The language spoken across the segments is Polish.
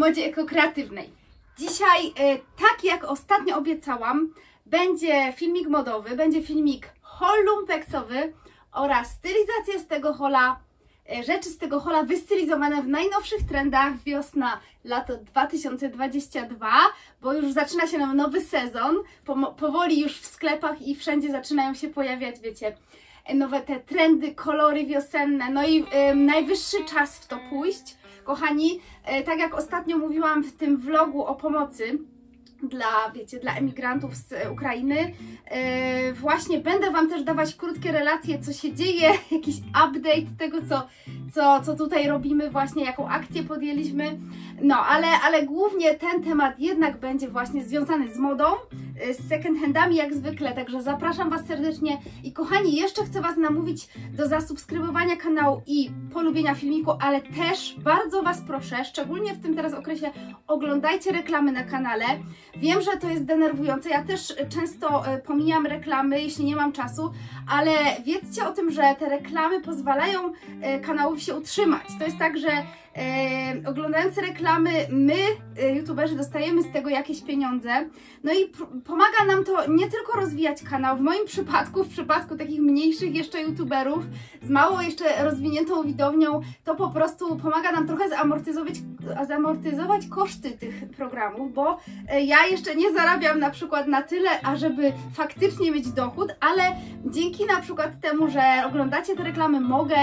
modzie ekokreatywnej. Dzisiaj, tak jak ostatnio obiecałam, będzie filmik modowy, będzie filmik haul lumpeksowy oraz stylizacja z tego haula, rzeczy z tego haula wystylizowane w najnowszych trendach wiosna, lato 2022, bo już zaczyna się nam nowy sezon, powoli już w sklepach i wszędzie zaczynają się pojawiać, wiecie, nowe te trendy, kolory wiosenne, no i najwyższy czas w to pójść. Kochani, tak jak ostatnio mówiłam w tym vlogu o pomocy dla emigrantów z Ukrainy, właśnie będę Wam też dawać krótkie relacje, co się dzieje, jakiś update tego, co tutaj robimy, właśnie jaką akcję podjęliśmy. No, ale głównie ten temat jednak będzie właśnie związany z modą, z second handami jak zwykle, także zapraszam Was serdecznie i kochani, jeszcze chcę Was namówić do zasubskrybowania kanału i polubienia filmiku, ale też bardzo Was proszę, szczególnie w tym teraz okresie, oglądajcie reklamy na kanale. Wiem, że to jest denerwujące, ja też często pomijam reklamy, jeśli nie mam czasu, ale wiedzcie o tym, że te reklamy pozwalają kanałowi się utrzymać. To jest tak, że oglądając reklamy, my, youtuberzy, dostajemy z tego jakieś pieniądze, no i pomaga nam to nie tylko rozwijać kanał, w moim przypadku, w przypadku takich mniejszych jeszcze youtuberów, z mało jeszcze rozwiniętą widownią, to po prostu pomaga nam trochę zamortyzować koszty tych programów, bo ja jeszcze nie zarabiam na przykład na tyle, ażeby faktycznie mieć dochód, ale dzięki na przykład temu, że oglądacie te reklamy, mogę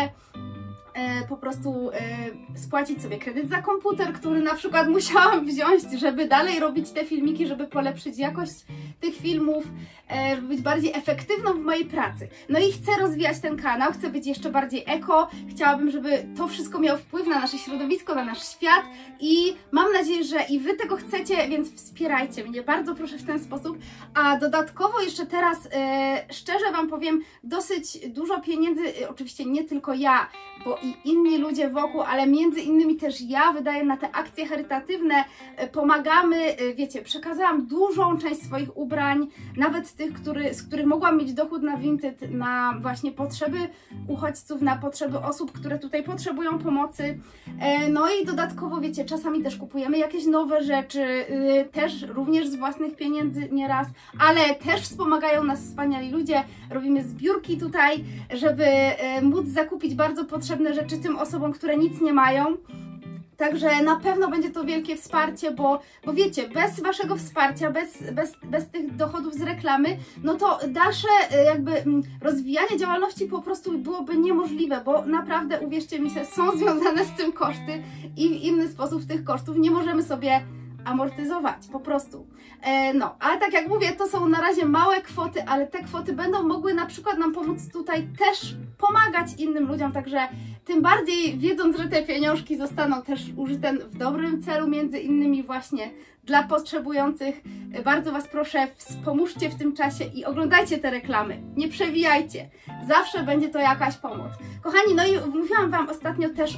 po prostu spłacić sobie kredyt za komputer, który na przykład musiałam wziąć, żeby dalej robić te filmiki, żeby polepszyć jakość tych filmów, żeby być bardziej efektywną w mojej pracy. No i chcę rozwijać ten kanał, chcę być jeszcze bardziej eko, chciałabym, żeby to wszystko miało wpływ na nasze środowisko, na nasz świat i mam nadzieję, że i Wy tego chcecie, więc wspierajcie mnie, bardzo proszę w ten sposób. A dodatkowo jeszcze teraz, szczerze Wam powiem, dosyć dużo pieniędzy, oczywiście nie tylko ja, bo i inni ludzie wokół, ale między innymi też ja wydaję na te akcje charytatywne, pomagamy, wiecie, przekazałam dużą część swoich ubrań, nawet tych, z których mogłam mieć dochód na Vinted, na właśnie potrzeby uchodźców, na potrzeby osób, które tutaj potrzebują pomocy. No i dodatkowo, wiecie, czasami też kupujemy jakieś nowe rzeczy, też również z własnych pieniędzy nieraz, ale też wspomagają nas wspaniali ludzie, robimy zbiórki tutaj, żeby móc zakupić bardzo potrzebne rzeczy tym osobom, które nic nie mają. Także na pewno będzie to wielkie wsparcie, bo wiecie, bez Waszego wsparcia, bez tych dochodów z reklamy, no to dalsze jakby rozwijanie działalności po prostu byłoby niemożliwe, bo naprawdę, uwierzcie mi, są związane z tym koszty i w inny sposób tych kosztów nie możemy sobie amortyzować, po prostu. No, ale tak jak mówię, to są na razie małe kwoty, ale te kwoty będą mogły na przykład nam pomóc tutaj też pomagać innym ludziom, także tym bardziej wiedząc, że te pieniążki zostaną też użyte w dobrym celu, między innymi właśnie dla potrzebujących. Bardzo Was proszę, wspomóżcie w tym czasie i oglądajcie te reklamy, nie przewijajcie, zawsze będzie to jakaś pomoc. Kochani, no i mówiłam Wam ostatnio też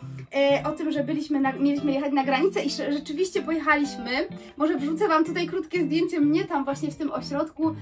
o tym, że mieliśmy jechać na granicę i rzeczywiście pojechaliśmy. Może wrzucę Wam tutaj krótkie zdjęcie mnie tam właśnie w tym ośrodku,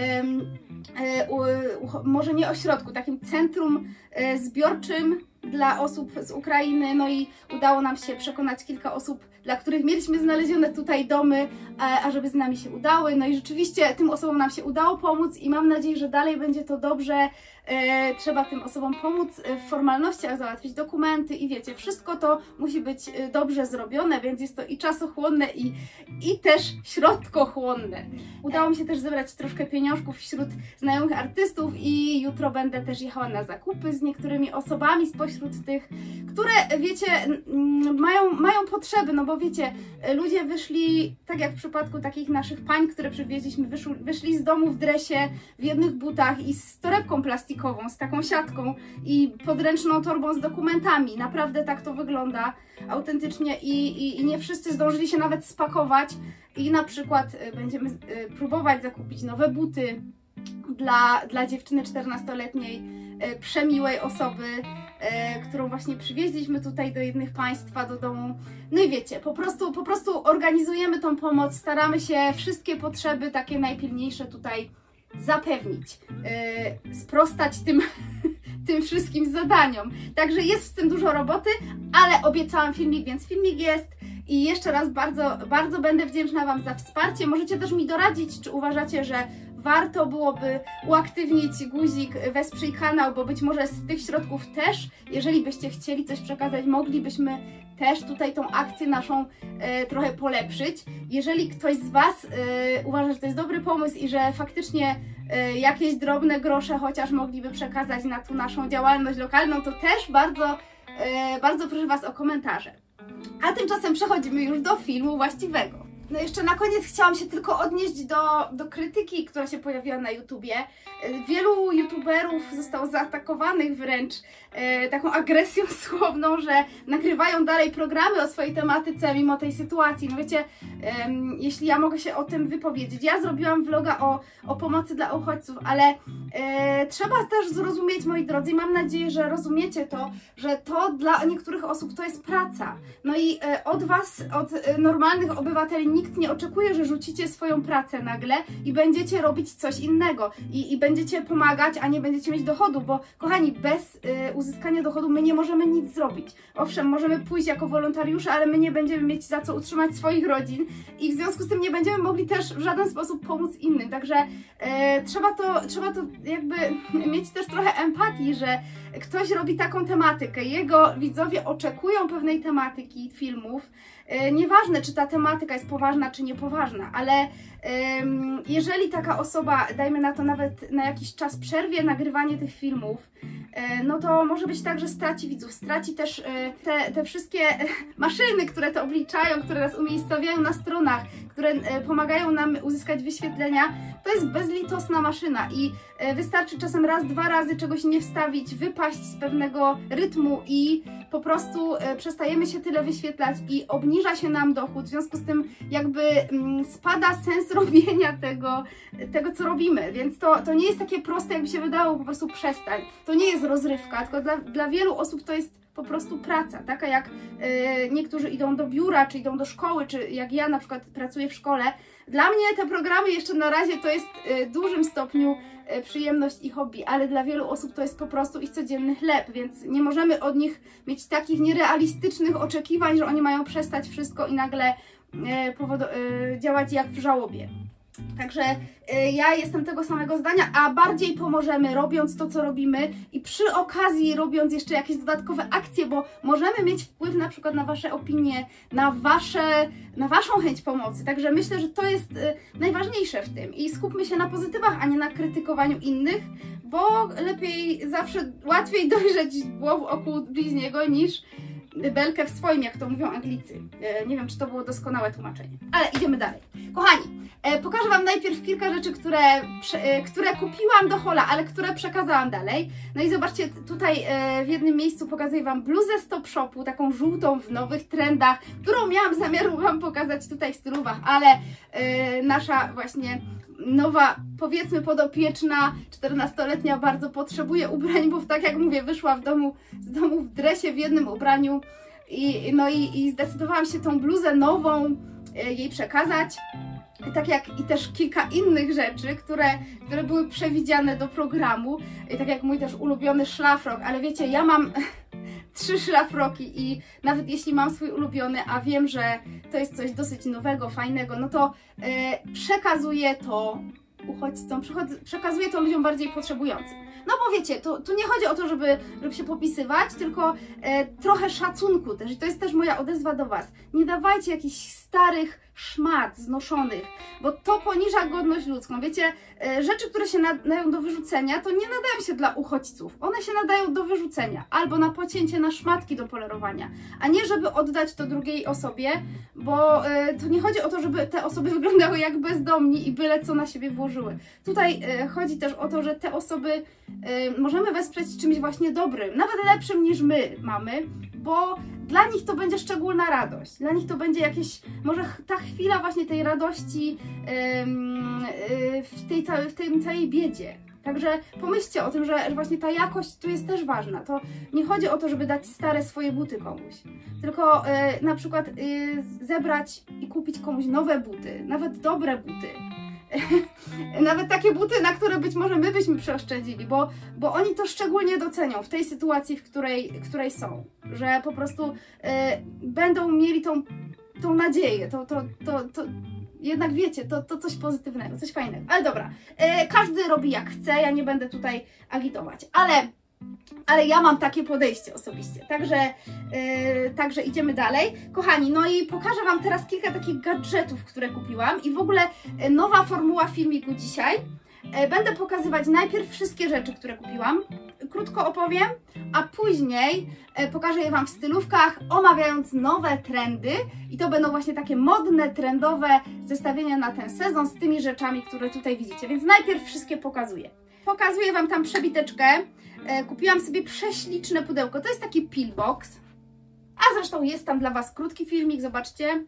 może nie ośrodku, takim centrum zbiorczym dla osób z Ukrainy, no i udało nam się przekonać kilka osób, dla których mieliśmy znalezione tutaj domy, ażeby z nami się udały, no i rzeczywiście tym osobom nam się udało pomóc i mam nadzieję, że dalej będzie to dobrze. Trzeba tym osobom pomóc w formalnościach, załatwić dokumenty i wiecie, wszystko to musi być dobrze zrobione, więc jest to i czasochłonne i też środkochłonne. Udało mi się też zebrać troszkę pieniążków wśród znajomych artystów i jutro będę też jechała na zakupy z niektórymi osobami spośród tych, które, wiecie, mają potrzeby, no bo wiecie, ludzie wyszli, tak jak w przypadku takich naszych pań, które przywieźliśmy, wyszli z domu w dresie, w jednych butach i z torebką plastikową, z taką siatką i podręczną torbą z dokumentami. Naprawdę tak to wygląda autentycznie i nie wszyscy zdążyli się nawet spakować i na przykład będziemy próbować zakupić nowe buty dla dziewczyny 14-letniej, przemiłej osoby, którą właśnie przywieźliśmy tutaj do jednych państwa, do domu. No i wiecie, po prostu organizujemy tą pomoc, staramy się wszystkie potrzeby takie najpilniejsze tutaj zapewnić, sprostać tym wszystkim zadaniom. Także jest w tym dużo roboty, ale obiecałam filmik, więc filmik jest. i jeszcze raz bardzo będę wdzięczna Wam za wsparcie. Możecie też mi doradzić, czy uważacie, że warto byłoby uaktywnić guzik wesprzyj kanał, bo być może z tych środków też, jeżeli byście chcieli coś przekazać, moglibyśmy też tutaj tą akcję naszą trochę polepszyć. Jeżeli ktoś z Was uważa, że to jest dobry pomysł i że faktycznie jakieś drobne grosze chociaż mogliby przekazać na tą naszą działalność lokalną, to też bardzo proszę Was o komentarze. A tymczasem przechodzimy już do filmu właściwego. No jeszcze na koniec chciałam się tylko odnieść do krytyki, która się pojawiła na YouTubie. Wielu youtuberów zostało zaatakowanych wręcz taką agresją słowną, że nagrywają dalej programy o swojej tematyce mimo tej sytuacji. No wiecie, jeśli ja mogę się o tym wypowiedzieć. Ja zrobiłam vloga o pomocy dla uchodźców, ale trzeba też zrozumieć, moi drodzy, i mam nadzieję, że rozumiecie to, że to dla niektórych osób to jest praca. No i od Was, od normalnych obywateli nikt nie oczekuje, że rzucicie swoją pracę nagle i będziecie robić coś innego i będziecie pomagać, a nie będziecie mieć dochodu, bo kochani, bez uzyskania dochodu my nie możemy nic zrobić. Owszem, możemy pójść jako wolontariusze, ale my nie będziemy mieć za co utrzymać swoich rodzin i w związku z tym nie będziemy mogli też w żaden sposób pomóc innym, także trzeba to jakby mieć też trochę empatii, że ktoś robi taką tematykę, jego widzowie oczekują pewnej tematyki filmów, nieważne czy ta tematyka jest poważna czy niepoważna, ale jeżeli taka osoba, dajmy na to nawet na jakiś czas przerwie nagrywanie tych filmów, no to może być tak, że straci widzów, straci też te wszystkie maszyny, które to obliczają, które nas umiejscowiają na stronach, które pomagają nam uzyskać wyświetlenia. To jest bezlitosna maszyna i wystarczy czasem raz, dwa razy czegoś nie wstawić, wypaść z pewnego rytmu i po prostu przestajemy się tyle wyświetlać i obniża się nam dochód, w związku z tym jakby spada sens robienia tego co robimy, więc to nie jest takie proste, jakby się wydało, po prostu przestań. To nie jest rozrywka, tylko dla wielu osób to jest po prostu praca, taka jak niektórzy idą do biura, czy idą do szkoły, czy jak ja na przykład pracuję w szkole. Dla mnie te programy jeszcze na razie to jest w dużym stopniu przyjemność i hobby, ale dla wielu osób to jest po prostu ich codzienny chleb, więc nie możemy od nich mieć takich nierealistycznych oczekiwań, że oni mają przestać wszystko i nagle działać jak w żałobie. Także ja jestem tego samego zdania, a bardziej pomożemy robiąc to, co robimy i przy okazji robiąc jeszcze jakieś dodatkowe akcje, bo możemy mieć wpływ na przykład na Wasze opinie, na Waszą chęć pomocy. Także myślę, że to jest najważniejsze w tym i skupmy się na pozytywach, a nie na krytykowaniu innych, bo zawsze łatwiej dojrzeć było w oku bliźniego niż belkę w swoim, jak to mówią Anglicy. Nie wiem, czy to było doskonałe tłumaczenie, ale idziemy dalej. Kochani, pokażę Wam najpierw kilka rzeczy, które kupiłam do haula, ale które przekazałam dalej. No i zobaczcie, tutaj w jednym miejscu pokazuję Wam bluzę z Top Shopu, taką żółtą w nowych trendach, którą miałam zamiar Wam pokazać tutaj w stylówach, ale nasza właśnie nowa, powiedzmy podopieczna, 14-letnia bardzo potrzebuje ubrań, bo tak jak mówię, wyszła z domu w dresie, w jednym ubraniu i zdecydowałam się tą bluzę nową jej przekazać. Tak jak i też kilka innych rzeczy, które były przewidziane do programu, i tak jak mój też ulubiony szlafrok, ale wiecie, ja mam 3 szlafroki i nawet jeśli mam swój ulubiony, a wiem, że to jest coś dosyć nowego, fajnego, no to przekazuję to uchodźcom, przekazuję to ludziom bardziej potrzebującym. No bo wiecie, tu nie chodzi o to, żeby się popisywać, tylko trochę szacunku też. I to jest też moja odezwa do Was. Nie dawajcie jakichś starych szmat znoszonych, bo to poniża godność ludzką. Wiecie, rzeczy, które się nadają do wyrzucenia, to nie nadają się dla uchodźców. One się nadają do wyrzucenia albo na pocięcie na szmatki do polerowania, a nie żeby oddać to drugiej osobie, bo to nie chodzi o to, żeby te osoby wyglądały jak bezdomni i byle co na siebie włożyły. Tutaj chodzi też o to, że te osoby możemy wesprzeć czymś właśnie dobrym, nawet lepszym niż my mamy, bo dla nich to będzie szczególna radość, dla nich to będzie może ta chwila właśnie tej radości w tej całej biedzie. Także pomyślcie o tym, że właśnie ta jakość tu jest też ważna. To nie chodzi o to, żeby dać stare swoje buty komuś, tylko na przykład zebrać i kupić komuś nowe buty, nawet dobre buty. Nawet takie buty, na które być może my byśmy przeoszczędzili, bo oni to szczególnie docenią w tej sytuacji, w której są, że po prostu będą mieli tą tą nadzieję, to jednak wiecie, to coś pozytywnego, coś fajnego. Ale dobra, każdy robi jak chce, ja nie będę tutaj agitować, ale ja mam takie podejście osobiście, także idziemy dalej. Kochani, no i pokażę Wam teraz kilka takich gadżetów, które kupiłam i w ogóle nowa formuła filmiku dzisiaj. Będę pokazywać najpierw wszystkie rzeczy, które kupiłam, krótko opowiem, a później pokażę je Wam w stylówkach, omawiając nowe trendy i to będą właśnie takie modne, trendowe zestawienia na ten sezon z tymi rzeczami, które tutaj widzicie, więc najpierw wszystkie pokazuję. Pokazuję Wam tam przebiteczkę, kupiłam sobie prześliczne pudełko, to jest taki pillbox, a zresztą jest tam dla Was krótki filmik, zobaczcie.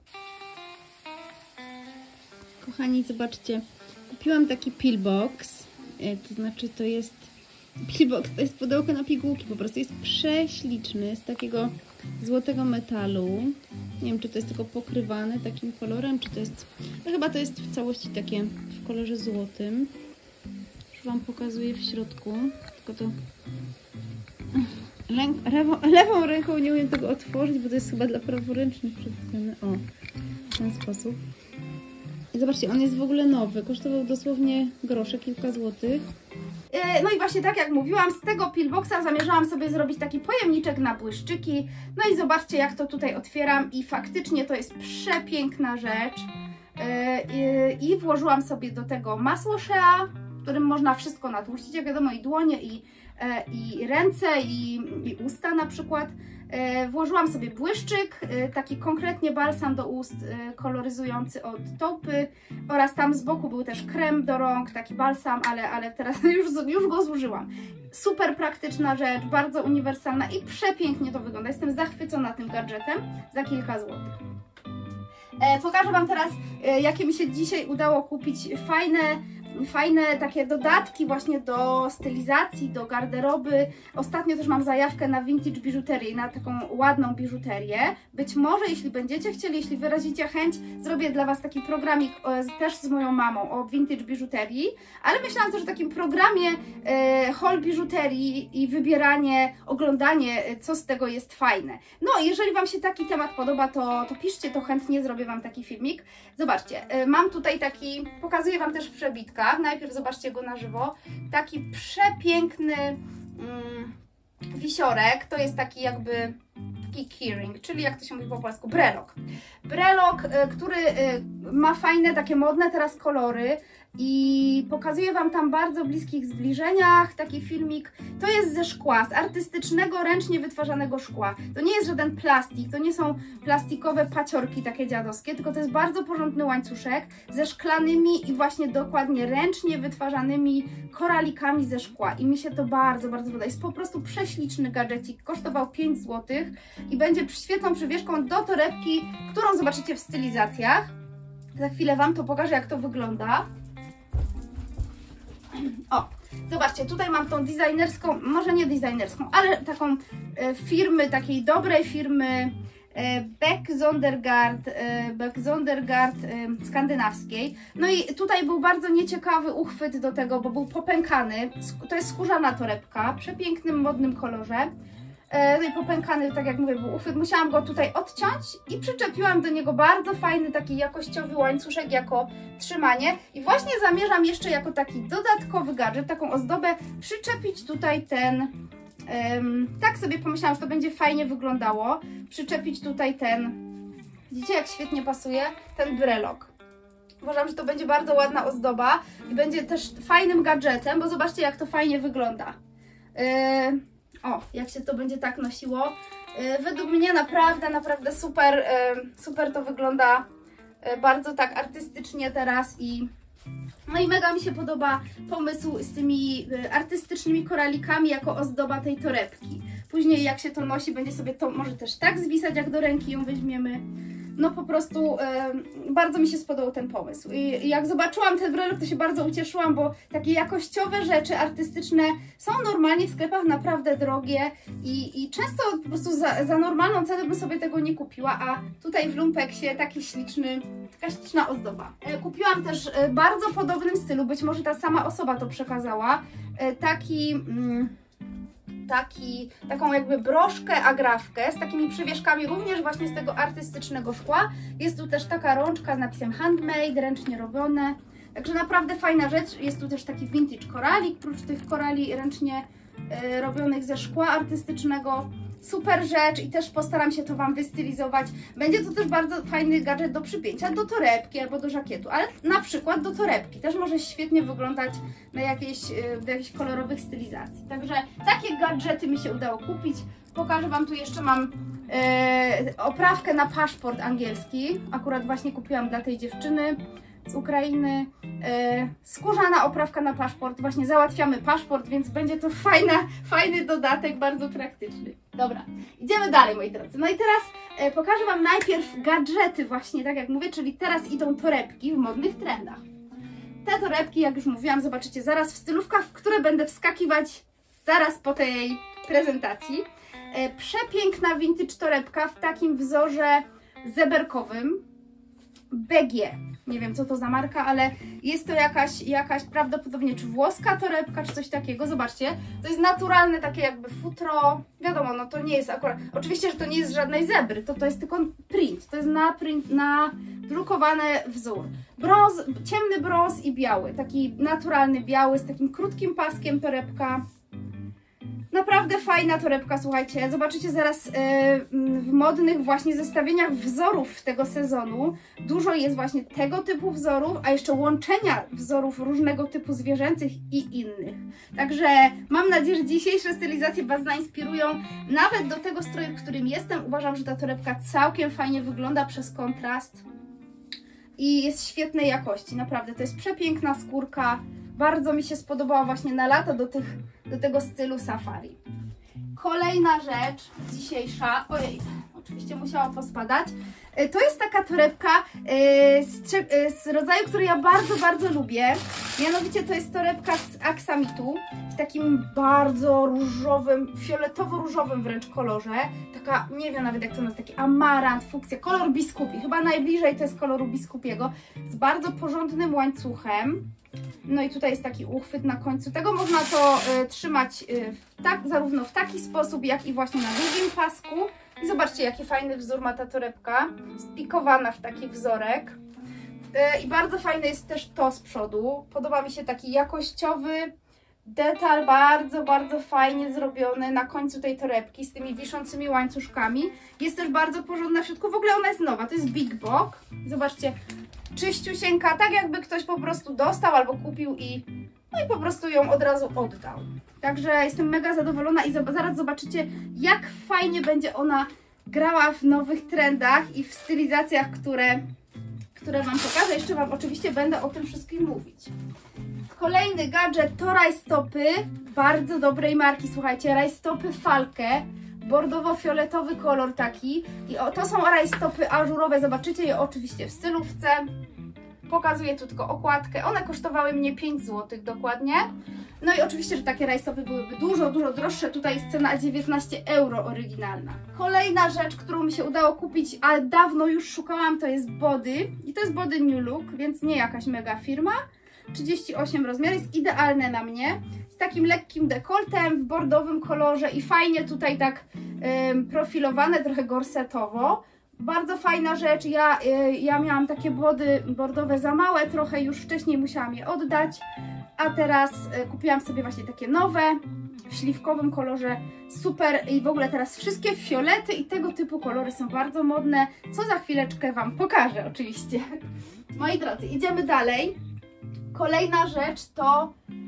Kochani, zobaczcie. Kupiłam taki pillbox, to znaczy to jest pillbox, to jest pudełko na pigułki, po prostu jest prześliczny, z takiego złotego metalu. Nie wiem, czy to jest tylko pokrywane takim kolorem, czy to jest, no chyba to jest w całości takie w kolorze złotym. Już Wam pokazuję w środku, tylko to lewą ręką nie umiem tego otworzyć, bo to jest chyba dla praworęcznych przewidziane. O, w ten sposób. I zobaczcie, on jest w ogóle nowy, kosztował dosłownie grosze, kilka złotych. No i właśnie tak jak mówiłam, z tego pillboxa zamierzałam sobie zrobić taki pojemniczek na błyszczyki. No i zobaczcie, jak to tutaj otwieram i faktycznie to jest przepiękna rzecz. I włożyłam sobie do tego masło Shea, którym można wszystko natłuścić, jak wiadomo, i dłonie, i ręce, i usta na przykład. Włożyłam sobie błyszczyk, taki konkretnie balsam do ust koloryzujący od Taupy oraz tam z boku był też krem do rąk, taki balsam, ale teraz już go zużyłam. Super praktyczna rzecz, bardzo uniwersalna i przepięknie to wygląda. Jestem zachwycona tym gadżetem za kilka złotych. Pokażę Wam teraz, jakie mi się dzisiaj udało kupić fajne takie dodatki właśnie do stylizacji, do garderoby. Ostatnio też mam zajawkę na vintage biżuterię, na taką ładną biżuterię. Być może, jeśli będziecie chcieli, jeśli wyrazicie chęć, zrobię dla Was taki programik też z moją mamą o vintage biżuterii, ale myślałam też o takim programie haul biżuterii i wybieranie, oglądanie, co z tego jest fajne. No, jeżeli Wam się taki temat podoba, to piszcie, to chętnie zrobię Wam taki filmik. Zobaczcie, mam tutaj taki, pokazuję Wam też w przebitkach. Najpierw zobaczcie go na żywo. Taki przepiękny wisiorek. To jest taki jakby taki keyring, czyli jak to się mówi po polsku, brelok. Brelok, który ma fajne, takie modne teraz kolory i pokazuję Wam tam bardzo bliskich zbliżeniach taki filmik. To jest ze szkła, z artystycznego, ręcznie wytwarzanego szkła. To nie jest żaden plastik, to nie są plastikowe paciorki takie dziadowskie, tylko to jest bardzo porządny łańcuszek ze szklanymi i właśnie dokładnie ręcznie wytwarzanymi koralikami ze szkła. I mi się to bardzo, bardzo podoba. Jest po prostu prześliczny gadżecik. Kosztował 5 zł i będzie świetną przywieszką do torebki, którą zobaczycie w stylizacjach. Za chwilę Wam to pokażę, jak to wygląda. O, zobaczcie, tutaj mam tą designerską, może nie designerską, ale taką firmy, takiej dobrej firmy Beck Zondergaard skandynawskiej. No i tutaj był bardzo nieciekawy uchwyt do tego, bo był popękany. To jest skórzana torebka, w przepięknym, modnym kolorze. No i popękany, tak jak mówię, był uchwyt. Musiałam go tutaj odciąć i przyczepiłam do niego bardzo fajny, taki jakościowy łańcuszek jako trzymanie. I właśnie zamierzam jeszcze jako taki dodatkowy gadżet, taką ozdobę, przyczepić tutaj ten, tak sobie pomyślałam, że to będzie fajnie wyglądało, przyczepić tutaj ten, widzicie jak świetnie pasuje, ten brelok. Uważam, że to będzie bardzo ładna ozdoba i będzie też fajnym gadżetem, bo zobaczcie jak to fajnie wygląda. O, jak się to będzie tak nosiło. Według mnie naprawdę super to wygląda. Bardzo tak artystycznie teraz i no i mega mi się podoba pomysł z tymi artystycznymi koralikami jako ozdoba tej torebki. Później jak się to nosi, będzie sobie to może też tak zwisać, jak do ręki ją weźmiemy. No po prostu bardzo mi się spodobał ten pomysł. I jak zobaczyłam ten brelok, to się bardzo ucieszyłam, bo takie jakościowe rzeczy artystyczne są normalnie w sklepach naprawdę drogie i często po prostu za normalną cenę bym sobie tego nie kupiła, a tutaj w lumpeksie taka śliczna ozdoba. Kupiłam też w bardzo podobnym stylu, być może ta sama osoba to przekazała, taki taką jakby broszkę, agrafkę z takimi przywieszkami również właśnie z tego artystycznego szkła. Jest tu też taka rączka z napisem handmade, ręcznie robione. Także naprawdę fajna rzecz. Jest tu też taki vintage koralik, prócz tych korali ręcznie robionych ze szkła artystycznego. Super rzecz i też postaram się to Wam wystylizować. Będzie to też bardzo fajny gadżet do przypięcia do torebki albo do żakietu, ale na przykład do torebki. Też może świetnie wyglądać na do jakichś kolorowych stylizacji. Także takie gadżety mi się udało kupić. Pokażę Wam, tu jeszcze mam oprawkę na paszport angielski. Akurat właśnie kupiłam dla tej dziewczyny z Ukrainy. Skórzana oprawka na paszport. Właśnie załatwiamy paszport, więc będzie to fajny dodatek, bardzo praktyczny. Dobra, idziemy dalej, moi drodzy. No i teraz pokażę Wam najpierw gadżety właśnie, tak jak mówię, czyli teraz idą torebki w modnych trendach. Te torebki, jak już mówiłam, zobaczycie zaraz w stylówkach, w które będę wskakiwać zaraz po tej prezentacji. Przepiękna vintage torebka w takim wzorze zeberkowym. BG. Nie wiem, co to za marka, ale jest to jakaś prawdopodobnie czy włoska torebka, czy coś takiego. Zobaczcie, to jest naturalne takie jakby futro. Wiadomo, no to nie jest akurat... Oczywiście, że to nie jest żadnej zebry, to jest tylko print. To jest nadrukowany wzór. Brąz, ciemny brąz i biały. Taki naturalny biały z takim krótkim paskiem torebka. Naprawdę fajna torebka, słuchajcie. Zobaczycie zaraz w modnych właśnie zestawieniach wzorów tego sezonu. Dużo jest właśnie tego typu wzorów, a jeszcze łączenia wzorów różnego typu zwierzęcych i innych. Także mam nadzieję, że dzisiejsze stylizacje Was zainspirują. Nawet do tego stroju, w którym jestem, uważam, że ta torebka całkiem fajnie wygląda przez kontrast. I jest świetnej jakości, naprawdę. To jest przepiękna skórka. Bardzo mi się spodobała właśnie na lato do tego stylu safari. Kolejna rzecz dzisiejsza, ojej, oczywiście musiała pospadać. To jest taka torebka z rodzaju, który ja bardzo lubię. Mianowicie to jest torebka z aksamitu w takim bardzo różowym, fioletowo-różowym wręcz kolorze. Taka, nie wiem nawet jak to nazwać, taki amarant, fukcja, kolor biskupi. Chyba najbliżej to jest koloru biskupiego. Z bardzo porządnym łańcuchem. No i tutaj jest taki uchwyt na końcu. Tego można to trzymać zarówno w taki sposób, jak i właśnie na długim pasku. I zobaczcie, jaki fajny wzór ma ta torebka. Spikowana w taki wzorek. I bardzo fajne jest też to z przodu. Podoba mi się taki jakościowy detal, bardzo fajnie zrobiony na końcu tej torebki z tymi wiszącymi łańcuszkami. Jest też bardzo porządna w środku. W ogóle ona jest nowa. To jest Big Bok. Zobaczcie. Czyściusieńka, tak jakby ktoś po prostu dostał albo kupił i po prostu ją od razu oddał. Także jestem mega zadowolona i zaraz zobaczycie, jak fajnie będzie ona grała w nowych trendach i w stylizacjach, które Wam pokażę. Jeszcze Wam oczywiście będę o tym wszystkim mówić. Kolejny gadżet to rajstopy bardzo dobrej marki, słuchajcie, rajstopy Falke. Bordowo-fioletowy kolor taki. I to są rajstopy ażurowe, zobaczycie je oczywiście w stylówce. Pokazuję tu tylko okładkę. One kosztowały mnie 5 zł dokładnie. No i oczywiście, że takie rajstopy byłyby dużo droższe. Tutaj jest cena 19 euro oryginalna. Kolejna rzecz, którą mi się udało kupić, ale dawno już szukałam, to jest body. I to jest body New Look, więc nie jakaś mega firma. 38 rozmiar, jest idealne na mnie. Z takim lekkim dekoltem w bordowym kolorze i fajnie tutaj tak profilowane, trochę gorsetowo. Bardzo fajna rzecz. Ja miałam takie body bordowe za małe, trochę już wcześniej musiałam je oddać, a teraz kupiłam sobie właśnie takie nowe w śliwkowym kolorze. Super i w ogóle teraz wszystkie fiolety i tego typu kolory są bardzo modne, co za chwileczkę Wam pokażę oczywiście. Moi drodzy, idziemy dalej. Kolejna rzecz to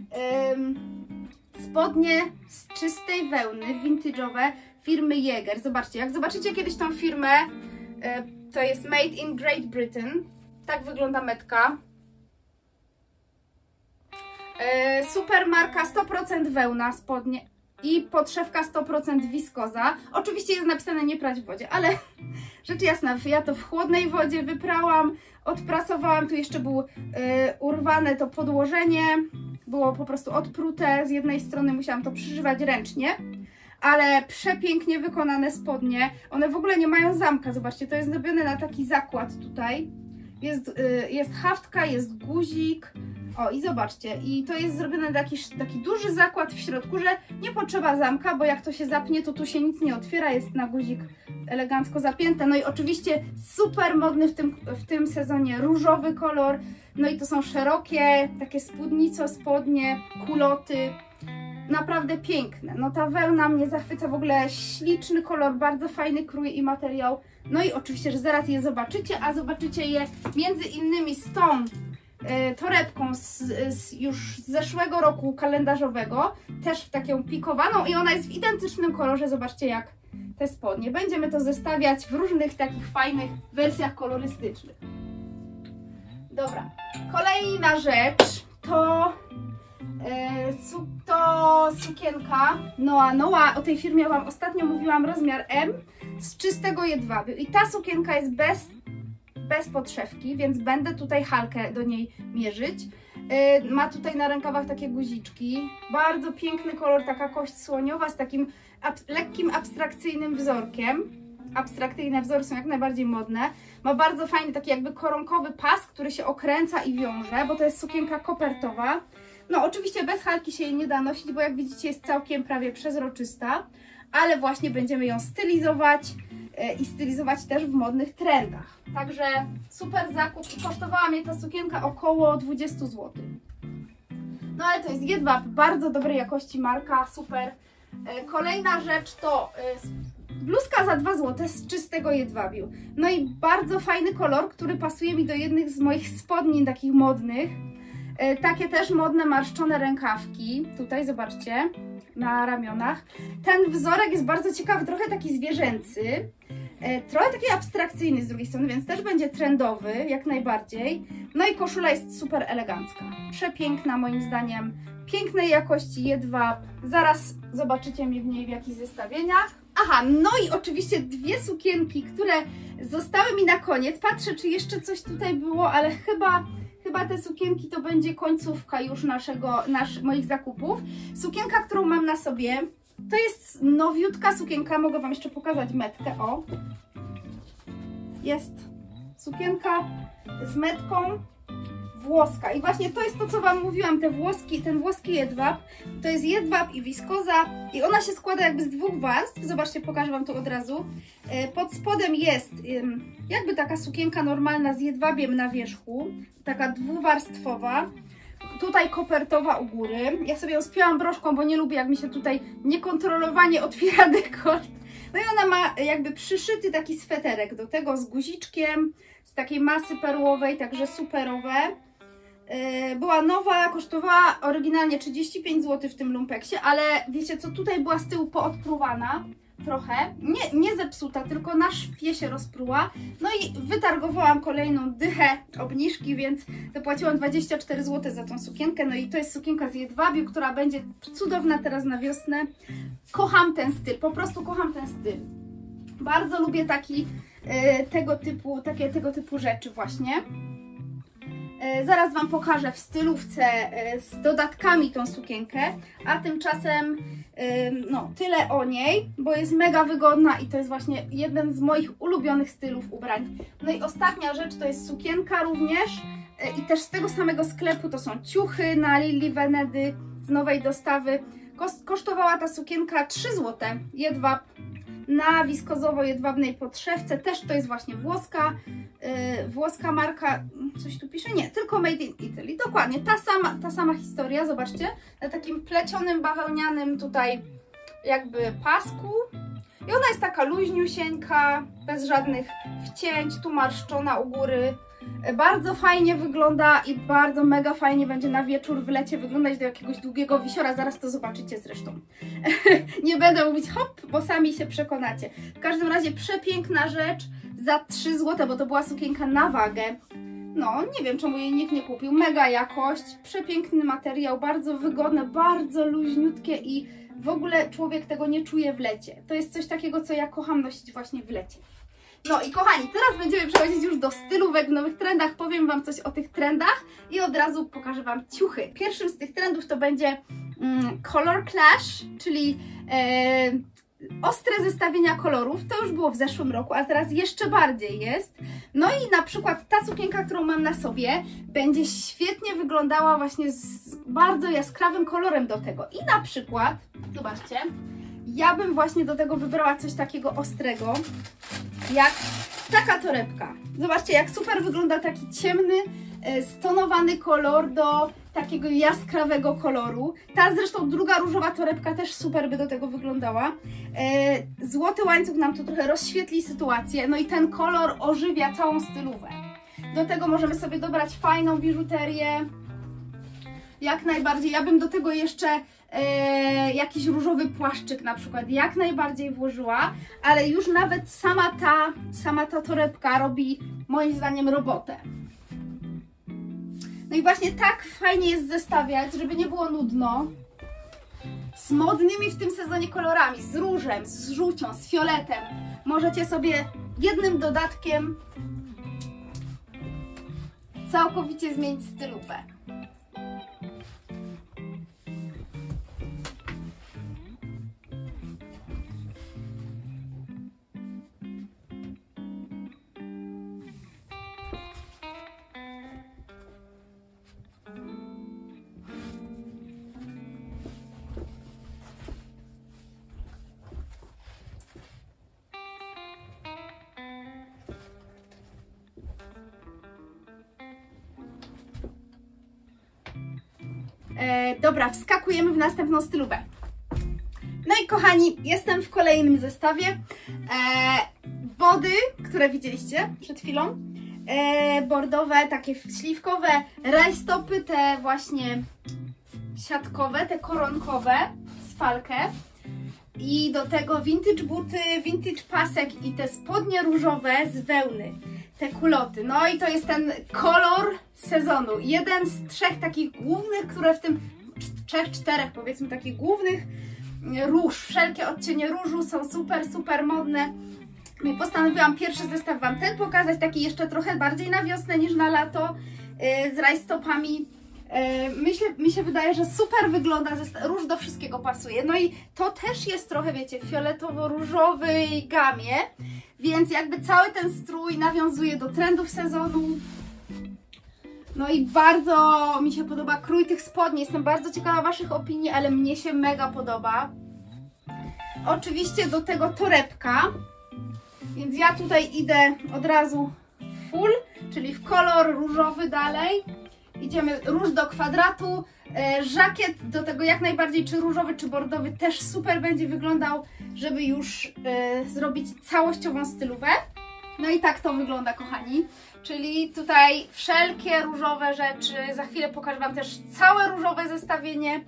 spodnie z czystej wełny, vintage'owe firmy Jäger. Zobaczcie, jak zobaczycie kiedyś tą firmę, to jest Made in Great Britain. Tak wygląda metka. Super marka, 100% wełna spodnie i podszewka 100% wiskoza. Oczywiście jest napisane nie prać w wodzie, ale rzecz jasna, ja to w chłodnej wodzie wyprałam, odprasowałam, tu jeszcze było urwane to podłożenie, było po prostu odprute, z jednej strony musiałam to przyszywać ręcznie, ale przepięknie wykonane spodnie, one w ogóle nie mają zamka, zobaczcie, to jest zrobione na taki zakład tutaj jest haftka, jest guzik. O i zobaczcie, i to jest zrobione taki duży zakład w środku, że nie potrzeba zamka, bo jak to się zapnie, to tu się nic nie otwiera, jest na guzik elegancko zapięte. No i oczywiście super modny w tym sezonie różowy kolor. No i to są szerokie, takie spódnice, spodnie, kuloty. Naprawdę piękne. No ta wełna mnie zachwyca, w ogóle śliczny kolor, bardzo fajny krój i materiał. No i oczywiście, że zaraz je zobaczycie, a zobaczycie je między innymi z tą torebką już z zeszłego roku kalendarzowego, też w taką pikowaną i ona jest w identycznym kolorze, zobaczcie jak te spodnie. Będziemy to zestawiać w różnych takich fajnych wersjach kolorystycznych. Dobra, kolejna rzecz to sukienka Noa. O tej firmie Wam ostatnio mówiłam, rozmiar M z czystego jedwabiu i ta sukienka jest bez podszewki, więc będę tutaj halkę do niej mierzyć. Ma tutaj na rękawach takie guziczki, bardzo piękny kolor, taka kość słoniowa z takim lekkim abstrakcyjnym wzorkiem. Abstrakcyjne wzory są jak najbardziej modne. Ma bardzo fajny taki jakby koronkowy pas, który się okręca i wiąże, bo to jest sukienka kopertowa. No oczywiście bez halki się jej nie da nosić, bo jak widzicie jest całkiem prawie przezroczysta, ale właśnie będziemy ją stylizować i stylizować też w modnych trendach. Także super zakup i kosztowała mnie ta sukienka około 20 zł. No ale to jest jedwab, bardzo dobrej jakości marka, super. Kolejna rzecz to bluzka za 2 zł z czystego jedwabiu. No i bardzo fajny kolor, który pasuje mi do jednych z moich spodni takich modnych. Takie też modne marszczone rękawki, tutaj zobaczcie, na ramionach. Ten wzorek jest bardzo ciekawy, trochę taki zwierzęcy, trochę taki abstrakcyjny z drugiej strony, więc też będzie trendowy, jak najbardziej. No i koszula jest super elegancka, przepiękna moim zdaniem, pięknej jakości jedwab. Zaraz zobaczycie mnie w niej w jakichś zestawieniach. Aha, no i oczywiście dwie sukienki, które zostały mi na koniec. Patrzę, czy jeszcze coś tutaj było, ale chyba te sukienki to będzie końcówka już moich zakupów. Sukienka, którą mam na sobie, to jest nowiutka sukienka, mogę Wam jeszcze pokazać metkę, o. Jest sukienka z metką włoska i właśnie to jest to, co Wam mówiłam, ten włoski jedwab, to jest jedwab i wiskoza i ona się składa jakby z dwóch warstw, zobaczcie, pokażę Wam to od razu. Pod spodem jest jakby taka sukienka normalna z jedwabiem na wierzchu, taka dwuwarstwowa, tutaj kopertowa u góry. Ja sobie ją spięłam broszką, bo nie lubię, jak mi się tutaj niekontrolowanie otwiera dekolt. No i ona ma jakby przyszyty taki sweterek do tego z guziczkiem, z takiej masy perłowej, także superowe. Była nowa, kosztowała oryginalnie 35 zł w tym lumpeksie, ale wiecie co, tutaj była z tyłu poodpruwana trochę, nie zepsuta, tylko na szwie się rozpruła. No i wytargowałam kolejną dychę obniżki, więc zapłaciłam 24 zł za tą sukienkę. No i to jest sukienka z jedwabiu, która będzie cudowna teraz na wiosnę. Kocham ten styl, po prostu kocham ten styl. Bardzo lubię tego typu rzeczy właśnie. Zaraz Wam pokażę w stylówce z dodatkami tą sukienkę, a tymczasem no tyle o niej, bo jest mega wygodna i to jest właśnie jeden z moich ulubionych stylów ubrań. No i ostatnia rzecz to jest sukienka również i też z tego samego sklepu to są ciuchy na Lili Venedy z nowej dostawy. Kosztowała ta sukienka 3 zł, jedwab na wiskozowo-jedwabnej podszewce, też to jest właśnie włoska marka, coś tu pisze? Nie, tylko Made in Italy, dokładnie, ta sama historia, zobaczcie, na takim plecionym, bawełnianym tutaj jakby pasku i ona jest taka luźniusieńka, bez żadnych wcięć, tu marszczona u góry, bardzo fajnie wygląda i bardzo mega fajnie będzie na wieczór w lecie wyglądać do jakiegoś długiego wisiora, zaraz to zobaczycie zresztą. Nie będę mówić hop, bo sami się przekonacie. W każdym razie przepiękna rzecz za 3 zł, bo to była sukienka na wagę. No, nie wiem czemu jej nikt nie kupił, mega jakość, przepiękny materiał, bardzo wygodne, bardzo luźniutkie i w ogóle człowiek tego nie czuje w lecie. To jest coś takiego, co ja kocham nosić właśnie w lecie. No i kochani, teraz będziemy przechodzić już do stylówek w nowych trendach, powiem Wam coś o tych trendach i od razu pokażę Wam ciuchy. Pierwszym z tych trendów to będzie Color Clash, czyli ostre zestawienia kolorów, to już było w zeszłym roku, a teraz jeszcze bardziej jest. No i na przykład ta sukienka, którą mam na sobie, będzie świetnie wyglądała właśnie z bardzo jaskrawym kolorem do tego. I na przykład, zobaczcie, ja bym właśnie do tego wybrała coś takiego ostrego, jak taka torebka. Zobaczcie, jak super wygląda taki ciemny, stonowany kolor do takiego jaskrawego koloru. Ta zresztą druga różowa torebka też super by do tego wyglądała. Złoty łańcuch nam tu trochę rozświetli sytuację, no i ten kolor ożywia całą stylówę. Do tego możemy sobie dobrać fajną biżuterię. Jak najbardziej, ja bym do tego jeszcze jakiś różowy płaszczyk na przykład jak najbardziej włożyła, ale już nawet sama ta torebka robi moim zdaniem robotę. No i właśnie tak fajnie jest zestawiać, żeby nie było nudno, z modnymi w tym sezonie kolorami, z różem, z żółcią, z fioletem. Możecie sobie jednym dodatkiem całkowicie zmienić stylówę. Dobra, wskakujemy w następną stylówę. No i kochani, jestem w kolejnym zestawie. Body, które widzieliście przed chwilą. Bordowe, takie śliwkowe rajstopy, te właśnie siatkowe, te koronkowe z falkę. I do tego vintage buty, vintage pasek i te spodnie różowe z wełny. Te kuloty. No i to jest ten kolor sezonu. Jeden z trzech takich głównych, które w tym, czterech powiedzmy takich głównych róż. Wszelkie odcienie różu są super, super modne. I postanowiłam pierwszy zestaw Wam ten pokazać, taki jeszcze trochę bardziej na wiosnę niż na lato, z rajstopami. Mi się wydaje, że super wygląda, róż do wszystkiego pasuje. No i to też jest trochę, wiecie, w fioletowo-różowej gamie, więc jakby cały ten strój nawiązuje do trendów sezonu. No i bardzo mi się podoba krój tych spodni. Jestem bardzo ciekawa Waszych opinii, ale mnie się mega podoba. Oczywiście do tego torebka, więc ja tutaj idę od razu full, czyli w kolor różowy dalej. Idziemy róż do kwadratu, żakiet do tego jak najbardziej, czy różowy, czy bordowy też super będzie wyglądał, żeby już zrobić całościową stylówę. No i tak to wygląda, kochani. Czyli tutaj wszelkie różowe rzeczy, za chwilę pokażę Wam też całe różowe zestawienie.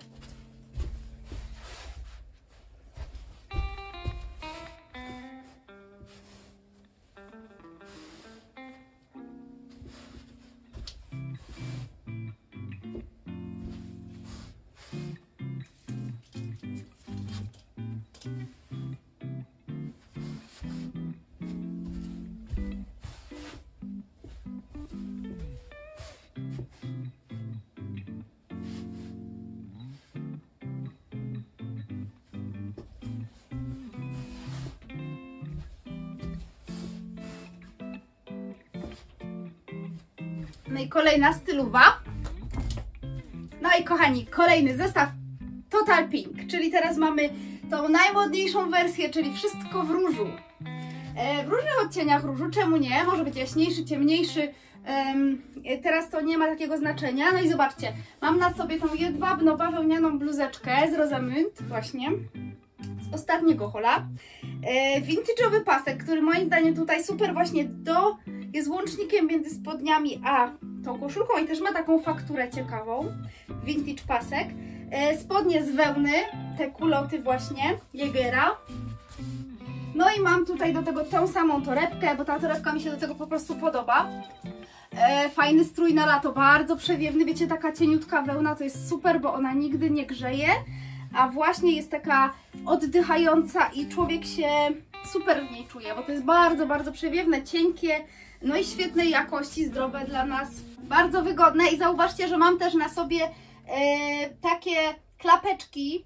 No i kolejna styluwa. No i kochani, kolejny zestaw Total Pink, czyli teraz mamy tą najmodniejszą wersję, czyli wszystko w różu. W różnych odcieniach różu, czemu nie? Może być jaśniejszy, ciemniejszy. Teraz to nie ma takiego znaczenia. No i zobaczcie, mam na sobie tą jedwabną bawełnianą bluzeczkę z Rosamund właśnie, z ostatniego hola. Vintage'owy pasek, który moim zdaniem tutaj super właśnie jest łącznikiem między spodniami a tą koszulką i też ma taką fakturę ciekawą. Vintage pasek. Spodnie z wełny, te kuloty właśnie, Jägera. No i mam tutaj do tego tą samą torebkę, bo ta torebka mi się do tego po prostu podoba. Fajny strój na lato, bardzo przewiewny, wiecie, taka cieniutka wełna to jest super, bo ona nigdy nie grzeje, a właśnie jest taka oddychająca i człowiek się super w niej czuje, bo to jest bardzo, bardzo przewiewne, cienkie, no i świetnej jakości, zdrowe dla nas, bardzo wygodne. I zauważcie, że mam też na sobie takie klapeczki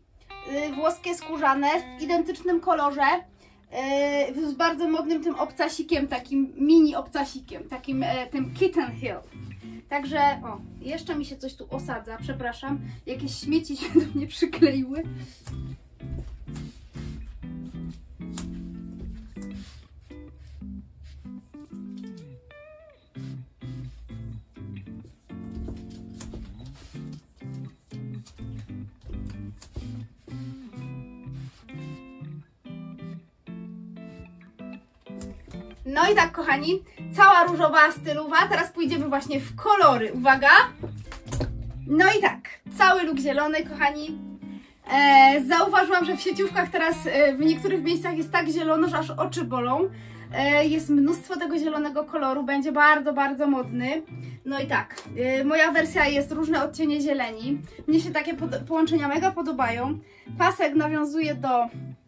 włoskie skórzane w identycznym kolorze, z bardzo modnym tym obcasikiem, takim mini obcasikiem, takim tym Kitten Hill. Także, o, jeszcze mi się coś tu osadza, przepraszam, jakieś śmieci się do mnie przykleiły. No i tak, kochani, cała różowa stylowa, teraz pójdziemy właśnie w kolory, uwaga! No i tak, cały look zielony, kochani. Zauważyłam, że w sieciówkach teraz w niektórych miejscach jest tak zielono, że aż oczy bolą. Jest mnóstwo tego zielonego koloru, będzie bardzo, bardzo modny. No i tak, moja wersja jest różne odcienie zieleni. Mnie się takie połączenia mega podobają. Pasek nawiązuje do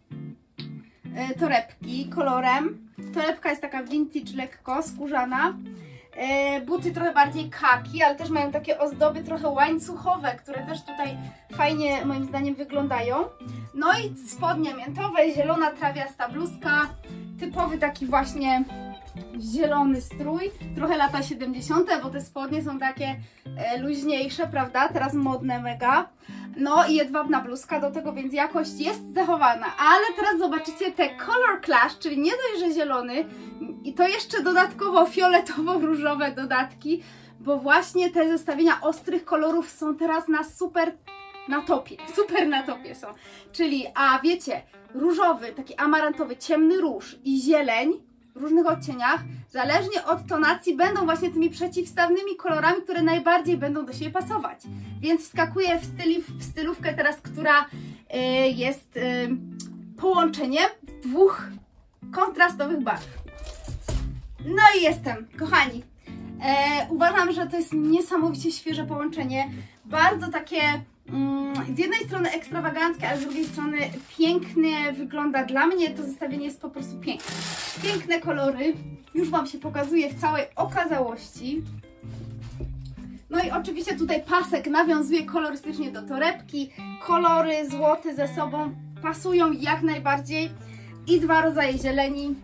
torebki kolorem. Torebka jest taka vintage, lekko skórzana. Buty trochę bardziej kaki, ale też mają takie ozdoby trochę łańcuchowe, które też tutaj fajnie moim zdaniem wyglądają. No i spodnie miętowe, zielona trawiasta bluzka, typowy taki właśnie zielony strój, trochę lata 70., bo te spodnie są takie luźniejsze, prawda, teraz modne mega. No i jedwabna bluzka do tego, więc jakość jest zachowana, ale teraz zobaczycie te color clash, czyli nie dość, że zielony, i to jeszcze dodatkowo fioletowo-różowe dodatki, bo właśnie te zestawienia ostrych kolorów są teraz na topie są. Czyli, a wiecie, różowy, taki amarantowy, ciemny róż i zieleń w różnych odcieniach, zależnie od tonacji, będą właśnie tymi przeciwstawnymi kolorami, które najbardziej będą do siebie pasować. Więc wskakuję w stylówkę teraz, która jest połączeniem dwóch kontrastowych barw. No i jestem, kochani. Uważam, że to jest niesamowicie świeże połączenie. Bardzo takie z jednej strony ekstrawaganckie, ale z drugiej strony pięknie wygląda. Dla mnie to zestawienie jest po prostu piękne. Piękne kolory. Już Wam się pokazuje w całej okazałości. No i oczywiście tutaj pasek nawiązuje kolorystycznie do torebki. Kolory złote ze sobą pasują jak najbardziej. I dwa rodzaje zieleni.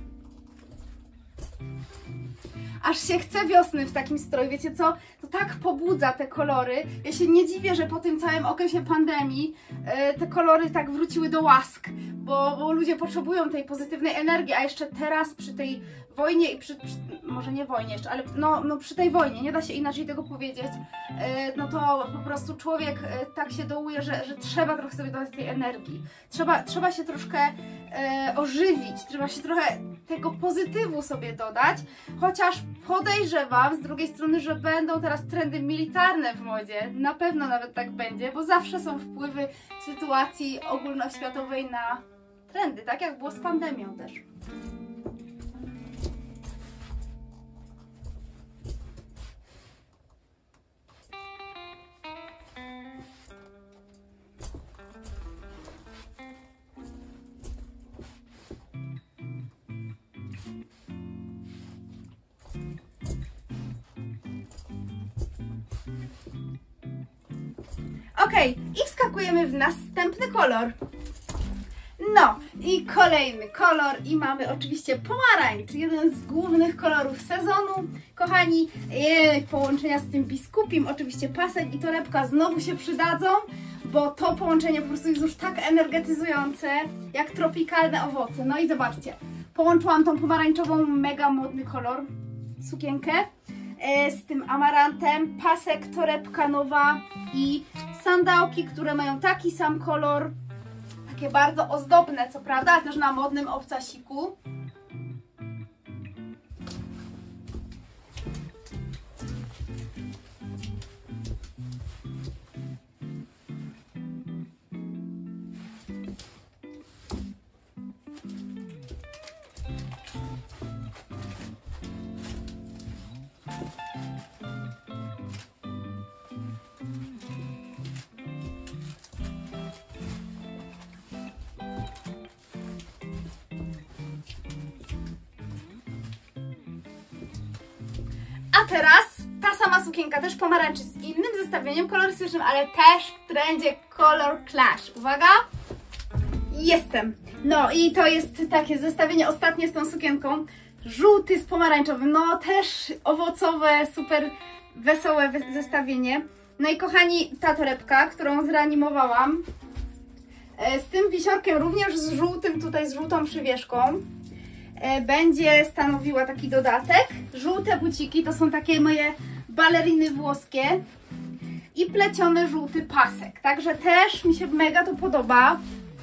Aż się chce wiosny w takim stroju, wiecie co? To tak pobudza te kolory. Ja się nie dziwię, że po tym całym okresie pandemii te kolory tak wróciły do łask, bo ludzie potrzebują tej pozytywnej energii, a jeszcze teraz przy tej wojnie i może nie wojnie jeszcze, ale no przy tej wojnie, nie da się inaczej tego powiedzieć, no to po prostu człowiek tak się dołuje, że trzeba trochę sobie dodać tej energii. Trzeba się troszkę ożywić, trzeba się trochę tego pozytywu sobie dodać, chociaż podejrzewam z drugiej strony, że będą teraz trendy militarne w modzie. Na pewno nawet tak będzie, bo zawsze są wpływy sytuacji ogólnoświatowej na trendy, tak jak było z pandemią też. Ok, i wskakujemy w następny kolor. No i kolejny kolor i mamy oczywiście pomarańcz, jeden z głównych kolorów sezonu. Kochani, połączenia z tym biskupim, oczywiście pasek i torebka znowu się przydadzą, bo to połączenie po prostu jest już tak energetyzujące, jak tropikalne owoce. No i zobaczcie, połączyłam tą pomarańczową, mega modny kolor, sukienkę z tym amarantem, pasek, torebka nowa i sandałki, które mają taki sam kolor, takie bardzo ozdobne, co prawda, ale też na modnym obcasiku. A teraz ta sama sama sukienka, też pomarańczy z innym zestawieniem kolorystycznym, ale też w trendzie Color Clash. Uwaga! Jestem! No i to jest takie zestawienie ostatnie z tą sukienką. Żółty z pomarańczowym, no też owocowe, super wesołe zestawienie. No i kochani, ta torebka, którą zreanimowałam, z tym wisiorkiem, również z żółtym, tutaj z żółtą przywieszką, będzie stanowiła taki dodatek. Żółte buciki, to są takie moje baleriny włoskie i pleciony żółty pasek, także też mi się mega to podoba.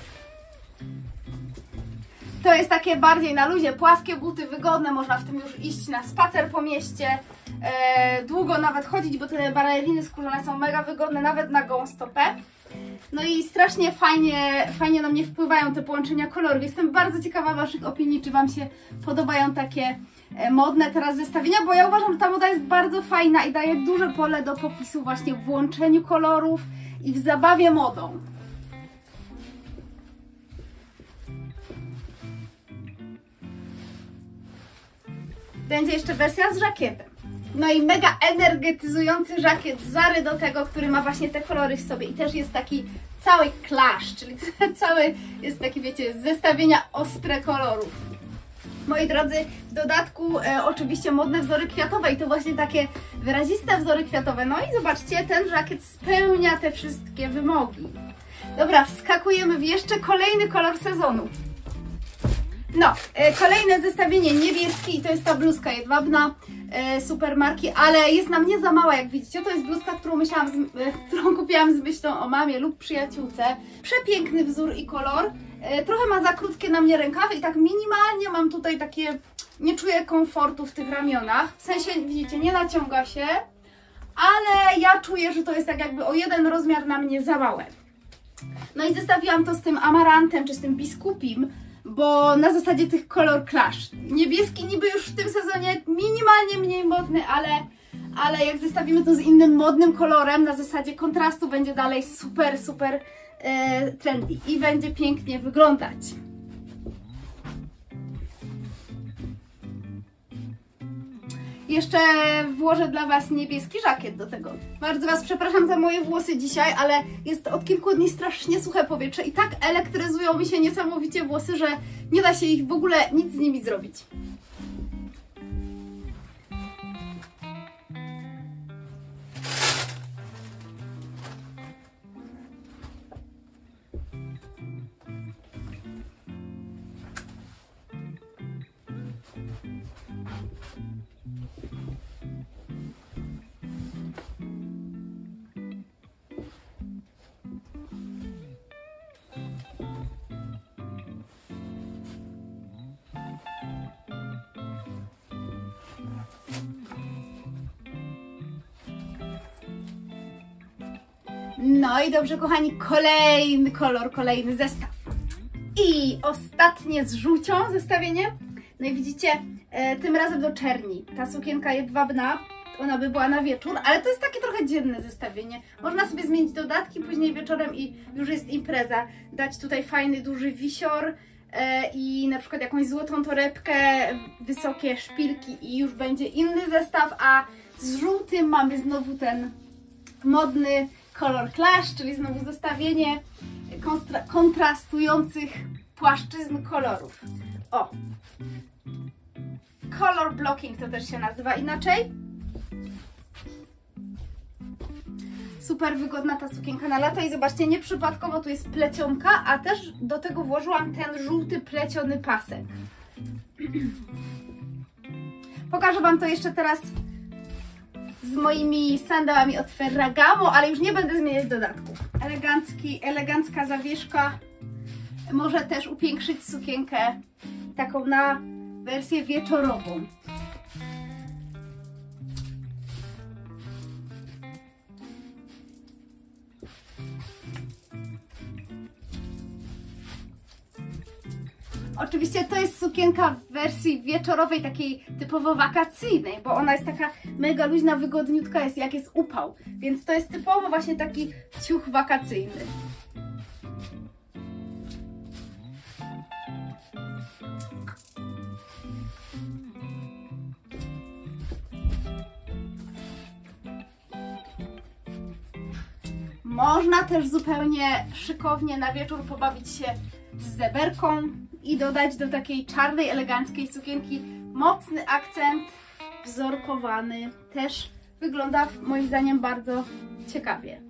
To jest takie bardziej na luzie, płaskie buty, wygodne, można w tym już iść na spacer po mieście, długo nawet chodzić, bo te baleriny skórzane są mega wygodne, nawet na gołą stopę. No i strasznie fajnie na mnie wpływają te połączenia kolorów. Jestem bardzo ciekawa Waszych opinii, czy Wam się podobają takie modne teraz zestawienia, bo ja uważam, że ta moda jest bardzo fajna i daje duże pole do popisu właśnie w łączeniu kolorów i w zabawie modą. Będzie jeszcze wersja z żakietem. No i mega energetyzujący żakiet z Zary do tego, który ma właśnie te kolory w sobie i też jest taki cały clash, czyli cały jest taki, wiecie, z zestawienia ostre kolorów. Moi drodzy, w dodatku oczywiście modne wzory kwiatowe i to właśnie takie wyraziste wzory kwiatowe. No i zobaczcie, ten żakiet spełnia te wszystkie wymogi. Dobra, wskakujemy w jeszcze kolejny kolor sezonu. No, kolejne zestawienie niebieski i to jest ta bluzka jedwabna super marki, ale jest na mnie za mała, jak widzicie. To jest bluzka, którą kupiłam z myślą o mamie lub przyjaciółce. Przepiękny wzór i kolor. Trochę ma za krótkie na mnie rękawy i tak minimalnie mam tutaj takie, nie czuję komfortu w tych ramionach. W sensie, widzicie, nie naciąga się, ale ja czuję, że to jest tak jakby o jeden rozmiar na mnie za małe. No i zestawiłam to z tym amarantem, czy z tym biskupim, bo na zasadzie tych Color Clash. Niebieski niby już w tym sezonie minimalnie mniej modny, ale jak zestawimy to z innym modnym kolorem, na zasadzie kontrastu będzie dalej super trendy i będzie pięknie wyglądać. Jeszcze włożę dla Was niebieski żakiet do tego. Bardzo Was przepraszam za moje włosy dzisiaj, ale jest od kilku dni strasznie suche powietrze i tak elektryzują mi się niesamowicie włosy, że nie da się ich w ogóle nic z nimi zrobić. No i dobrze, kochani, kolejny kolor, kolejny zestaw. I ostatnie z żółcią zestawienie. No i widzicie, tym razem do czerni. Ta sukienka jedwabna, ona by była na wieczór, ale to jest takie trochę dzienne zestawienie. Można sobie zmienić dodatki później wieczorem i już jest impreza. Dać tutaj fajny, duży wisior i na przykład jakąś złotą torebkę, wysokie szpilki i już będzie inny zestaw, a z żółtym mamy znowu ten modny Color Clash, czyli znowu zestawienie kontrastujących płaszczyzn kolorów. O! Color blocking to też się nazywa inaczej. Super wygodna ta sukienka na lato i zobaczcie, nieprzypadkowo tu jest plecionka, a też do tego włożyłam ten żółty pleciony pasek. Pokażę Wam to jeszcze teraz z moimi sandałami od Ferragamo, ale już nie będę zmieniać dodatków. Elegancka zawieszka może też upiększyć sukienkę taką na wersję wieczorową. Oczywiście to jest sukienka w wersji wieczorowej, takiej typowo wakacyjnej, bo ona jest taka mega luźna, wygodniutka, jest jak jest upał, więc to jest typowo właśnie taki ciuch wakacyjny. Można też zupełnie szykownie na wieczór pobawić się z zeberką i dodać do takiej czarnej, eleganckiej sukienki mocny akcent wzorkowany. Też wygląda moim zdaniem bardzo ciekawie.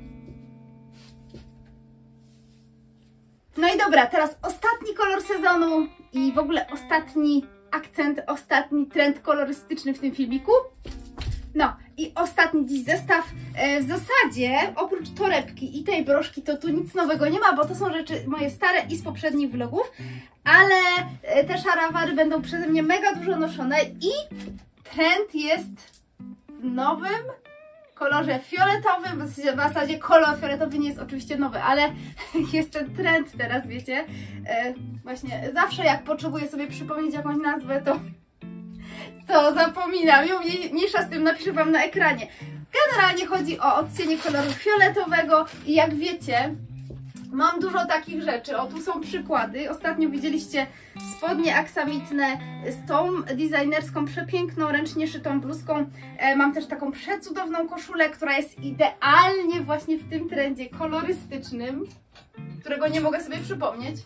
No i dobra, teraz ostatni kolor sezonu i w ogóle ostatni akcent, ostatni trend kolorystyczny w tym filmiku. No i ostatni dziś zestaw. W zasadzie oprócz torebki i tej broszki to tu nic nowego nie ma, bo to są rzeczy moje stare i z poprzednich vlogów, ale te szarawary będą przeze mnie mega dużo noszone i trend jest w nowym kolorze fioletowym. W zasadzie kolor fioletowy nie jest oczywiście nowy, ale jest ten trend teraz, wiecie. Właśnie zawsze jak potrzebuję sobie przypomnieć jakąś nazwę, to zapominam ją, mniejsza z tym, napiszę Wam na ekranie. Generalnie chodzi o odcienie koloru fioletowego i jak wiecie, mam dużo takich rzeczy. O, tu są przykłady. Ostatnio widzieliście spodnie aksamitne z tą designerską, przepiękną, ręcznie szytą bluzką. Mam też taką przecudowną koszulę, która jest idealnie właśnie w tym trendzie kolorystycznym, którego nie mogę sobie przypomnieć.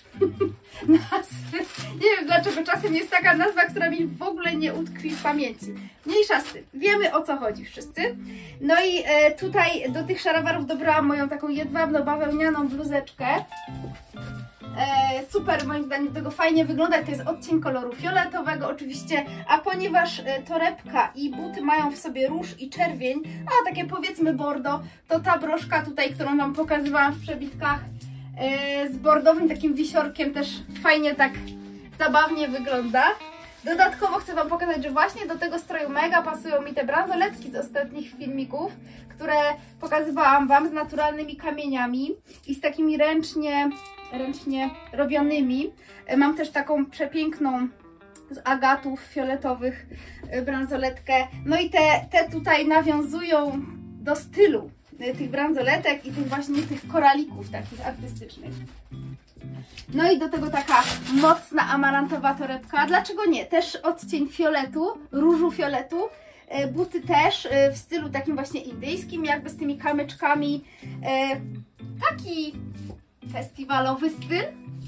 Nie wiem dlaczego czasem jest taka nazwa, która mi w ogóle nie utkwi w pamięci. Mniejsza z tym. Wiemy, o co chodzi wszyscy. No i tutaj do tych szarawarów dobrałam moją taką jedwabną, bawełnianą bluzeczkę. Super, moim zdaniem tego fajnie wygląda. To jest odcień koloru fioletowego oczywiście, a ponieważ torebka i buty mają w sobie róż i czerwień, a takie powiedzmy bordo, to ta broszka tutaj, którą Wam pokazywałam w przebitkach, z bordowym takim wisiorkiem też fajnie tak zabawnie wygląda. Dodatkowo chcę Wam pokazać, że właśnie do tego stroju mega pasują mi te bransoletki z ostatnich filmików, które pokazywałam Wam z naturalnymi kamieniami i z takimi ręcznie robionymi. Mam też taką przepiękną z agatów fioletowych bransoletkę. No i te tutaj nawiązują do stylu tych bransoletek i tych właśnie tych koralików takich artystycznych. No i do tego taka mocna amarantowa torebka. Dlaczego nie? Też odcień fioletu, różu fioletu. Buty też w stylu takim właśnie indyjskim, jakby z tymi kamyczkami. Taki festiwalowy styl.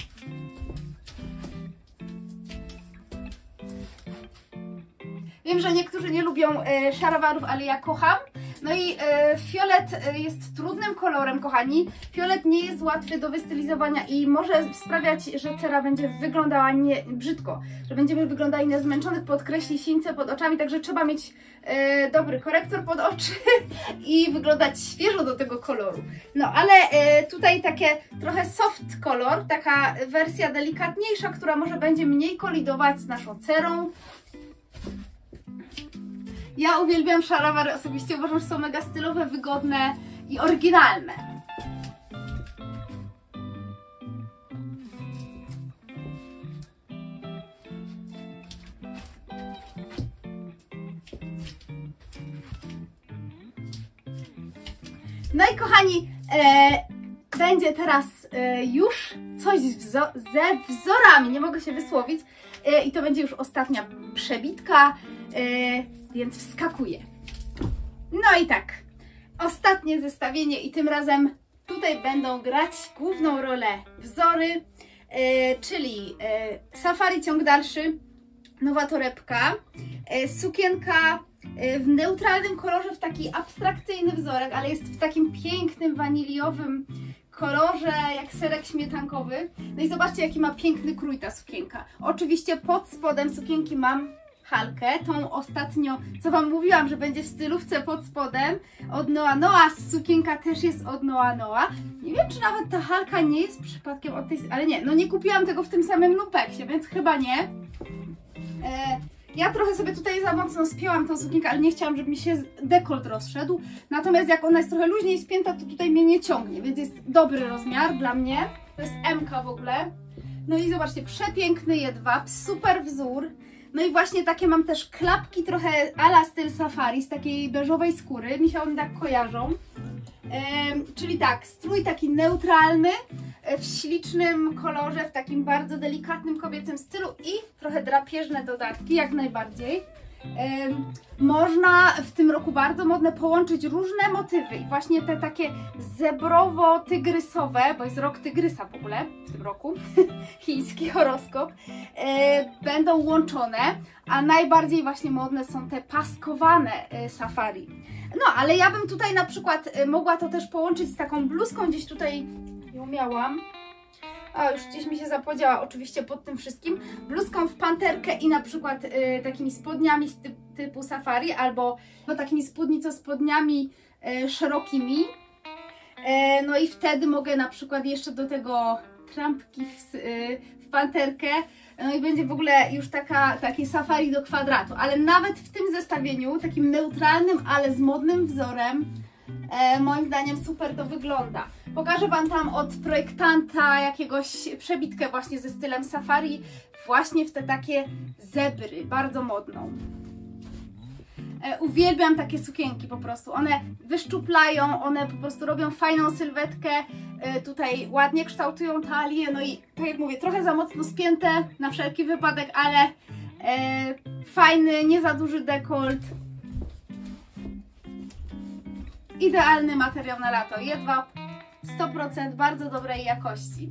Wiem, że niektórzy nie lubią szarawarów, ale ja kocham. No i fiolet jest trudnym kolorem, kochani. Fiolet nie jest łatwy do wystylizowania i może sprawiać, że cera będzie wyglądała brzydko, że będziemy wyglądali na zmęczonych, podkreśli sińce pod oczami, także trzeba mieć dobry korektor pod oczy i wyglądać świeżo do tego koloru. No ale tutaj takie trochę soft kolor, taka wersja delikatniejsza, która może będzie mniej kolidować z naszą cerą. Ja uwielbiam szarawary osobiście, uważam, że są mega stylowe, wygodne i oryginalne. No i kochani, będzie teraz już coś ze wzorami, nie mogę się wysłowić, i to będzie już ostatnia przebitka, więc wskakuję. No i tak, ostatnie zestawienie i tym razem tutaj będą grać główną rolę wzory, czyli safari ciąg dalszy, nowa torebka, sukienka w neutralnym kolorze, w taki abstrakcyjny wzorek, ale jest w takim pięknym, waniliowym kolorze, jak serek śmietankowy. No i zobaczcie, jaki ma piękny krój ta sukienka. Oczywiście pod spodem sukienki mam halkę, tą ostatnio, co Wam mówiłam, że będzie w stylówce pod spodem, od Noa Noa. Sukienka też jest od Noa Noa. Nie wiem, czy nawet ta halka nie jest przypadkiem od tej, ale nie, no nie kupiłam tego w tym samym lumpeksie, więc chyba nie. Ja trochę sobie tutaj za mocno spięłam tą sukienkę, ale nie chciałam, żeby mi się dekolt rozszedł. Natomiast jak ona jest trochę luźniej spięta, to tutaj mnie nie ciągnie, więc jest dobry rozmiar dla mnie. To jest M-ka w ogóle. No i zobaczcie, przepiękny jedwab, super wzór. No i właśnie takie mam też klapki trochę a la styl safari, z takiej beżowej skóry, mi się one tak kojarzą. Czyli tak, strój taki neutralny, w ślicznym kolorze, w takim bardzo delikatnym kobiecym stylu i trochę drapieżne dodatki, jak najbardziej. Można w tym roku bardzo modne połączyć różne motywy i właśnie te takie zebrowo-tygrysowe, bo jest rok tygrysa w ogóle w tym roku, chiński horoskop, będą łączone, a najbardziej właśnie modne są te paskowane safari. No, ale ja bym tutaj na przykład mogła to też połączyć z taką bluzką, gdzieś tutaj ją miałam. A, już gdzieś mi się zapodziała oczywiście pod tym wszystkim. Bluzką w panterkę i na przykład takimi spodniami z typu safari, albo takimi spodniami szerokimi. No i wtedy mogę na przykład jeszcze do tego trampki w panterkę. No i będzie w ogóle już takie safari do kwadratu. Ale nawet w tym zestawieniu, takim neutralnym, ale z modnym wzorem, moim zdaniem super to wygląda. Pokażę Wam tam od projektanta jakiegoś przebitkę właśnie ze stylem safari, właśnie w te takie zebry, bardzo modną. Uwielbiam takie sukienki po prostu, one wyszczuplają, one po prostu robią fajną sylwetkę, tutaj ładnie kształtują talię, no i tak jak mówię, trochę za mocno spięte na wszelki wypadek, ale fajny, nie za duży dekolt. Idealny materiał na lato, jedwab 100% bardzo dobrej jakości.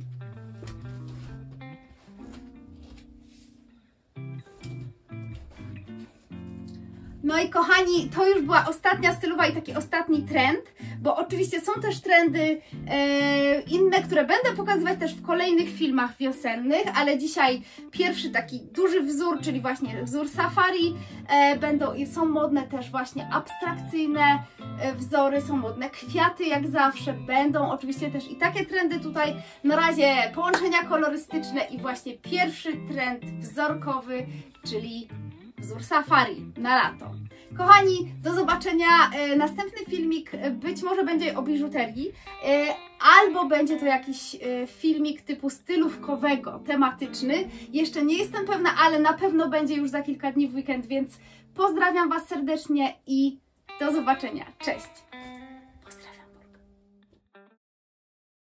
No i kochani, to już była ostatnia stylowa i taki ostatni trend, bo oczywiście są też trendy inne, które będę pokazywać też w kolejnych filmach wiosennych, ale dzisiaj pierwszy taki duży wzór, czyli właśnie wzór safari, są modne też właśnie abstrakcyjne wzory, są modne kwiaty jak zawsze, będą oczywiście też i takie trendy tutaj, na razie połączenia kolorystyczne i właśnie pierwszy trend wzorkowy, czyli wzór safari na lato. Kochani, do zobaczenia. Następny filmik być może będzie o biżuterii, albo będzie to jakiś filmik typu stylówkowego, tematyczny. Jeszcze nie jestem pewna, ale na pewno będzie już za kilka dni w weekend, więc pozdrawiam Was serdecznie i do zobaczenia. Cześć!